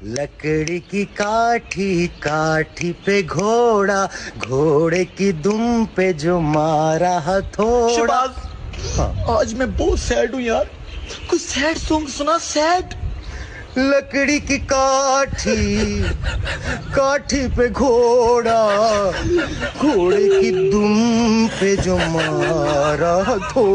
लकड़ी की काठी काठी पे घोड़ा, घोड़े की दुम पे जो मारा हथौड़ा। शहबाज, हाँ। आज मैं बहुत सैड हूँ यार, कोई सैड सॉन्ग सुना। सैड। लकड़ी की काठी काठी पे घोड़ा, घोड़े की दुम पे जो मारा हथौड़ा।